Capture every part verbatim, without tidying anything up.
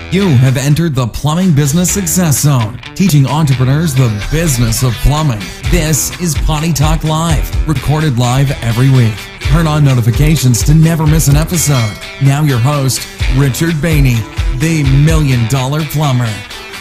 You have entered the Plumbing Business Success Zone, teaching entrepreneurs the business of plumbing. This is Potty Talk Live, recorded live every week. Turn on notifications to never miss an episode. Now your host, Richard Behney, the Million Dollar Plumber.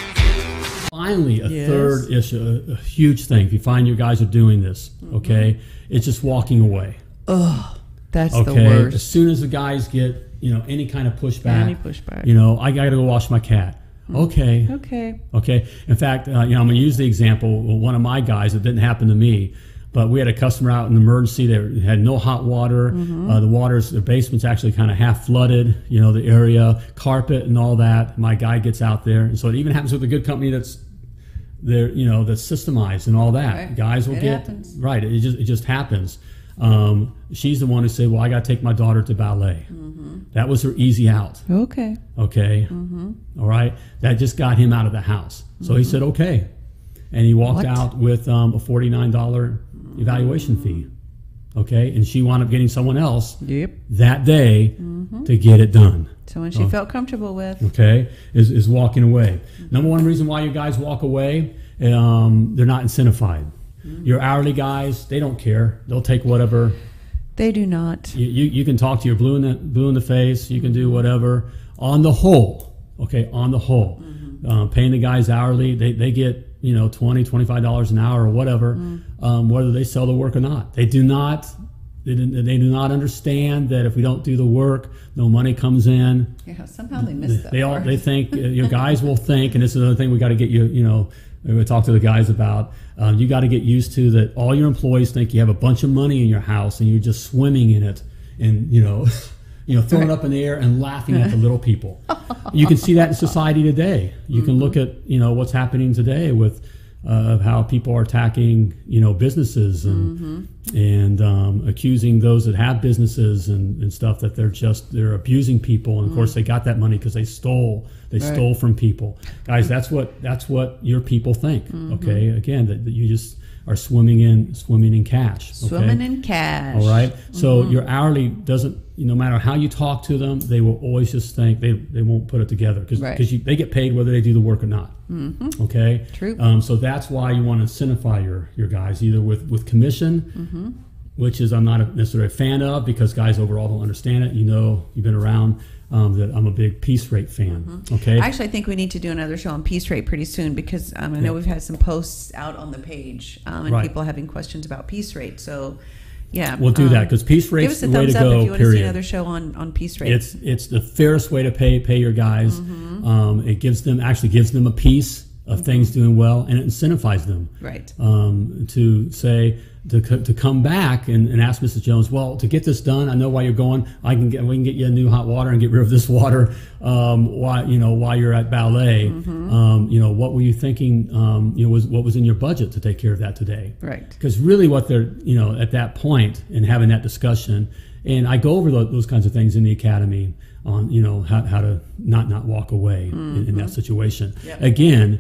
Finally, a Yes. third issue, a, a huge thing. If you find your guys are doing this, okay, it's just walking away. Ugh, that's Okay, the worst. as soon as the guys get, you know, any kind of pushback, Any pushback. you know, I got to go wash my cat. Okay, Okay. okay. In fact, uh, you know, I'm going to use the example. Well, one of my guys, it didn't happen to me, but we had a customer out in an emergency. They had no hot water. Mm-hmm. Uh, the water's, the basement's actually kind of half flooded. You know, the area, carpet, and all that. My guy gets out there, and so it even happens with a good company that's there, you know, that's systemized and all that. Right. Guys will It get happens. right. It just it just happens. Um, she's the one who said, "Well, I got to take my daughter to ballet." Mm-hmm. That was her easy out. Okay. Okay, Mm-hmm. all right. That just got him out of the house. So he said, "Okay," and he walked What? out with um, a forty-nine dollar evaluation fee. Okay, and she wound up getting someone else Yep. that day Mm-hmm. to get it done. Someone she Oh. felt comfortable with. Okay, is, is walking away. Number one reason why you guys walk away, um, they're not incentivized. Your hourly guys, they don't care. They'll take whatever. They do not. You, you, you can talk to your blue in the blue in the face. You can do whatever. On the whole, okay, on the whole, uh, paying the guys hourly, they, they get, you know, twenty, twenty-five dollars an hour or whatever, um, whether they sell the work or not. They do not. They, do- they do not understand that if we don't do the work, no money comes in. Yeah, somehow they missed that They all part. they think uh, your guys will think, and this is another thing we got to get you. You know, we talk to the guys about. Uh, you got to get used to that. All your employees think you have a bunch of money in your house, and you're just swimming in it, and you know, you know, throwing it up in the air and laughing at the little people. You can see that in society today. You can look at you know what's happening today with uh, how people are attacking you know businesses and and um, accusing those that have businesses and, and stuff that they're just they're abusing people. And of course, they got that money because they stole. They Right. stole from people, guys. That's what that's what your people think. Okay, again, that, that you just are swimming in swimming in cash. Okay? Swimming in cash. All right. So your hourly doesn't. No matter how you talk to them, they will always just think they, they won't put it together because Right. they get paid whether they do the work or not. Mm-hmm. Okay. True. Um, so that's why you want to incentivize your your guys either with with commission. Mm-hmm. Which is I'm not a, necessarily a fan of because guys overall don't understand it. You know, you've been around um, that I'm a big piece rate fan. Mm-hmm. Okay. Actually, I think we need to do another show on piece rate pretty soon because um, I know Yeah. we've had some posts out on the page um, and Right. people having questions about piece rate. So, yeah. We'll do um, that because piece Give rate's us a the way thumbs to up go. if you want to see Period. another show on, on piece rate. It's it's the fairest way to pay pay your guys. Mm-hmm. Um, it gives them actually gives them a piece of things doing well, and it incentivizes them right. um, to say to co- to come back and, and ask Missus Jones. Well, to get this done, I know why you're going. I can get we can get you a new hot water and get rid of this water. Um, why you know while you're at ballet, Mm-hmm. um, you know what were you thinking? Um, you know was what was in your budget to take care of that today? Right. Because really, what they're you know at that point and having that discussion, and I go over those, those kinds of things in the academy on you know how, how to not not walk away in, in that situation. Yep. Again,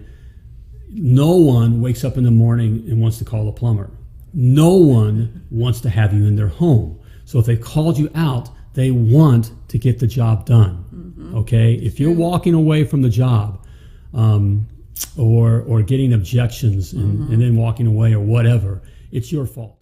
no one wakes up in the morning and wants to call a plumber. No one wants to have you in their home. So if they called you out, they want to get the job done. Mm-hmm. Okay, if you're walking away from the job. Um, or or getting objections and, Mm-hmm. and then walking away or whatever, it's your fault.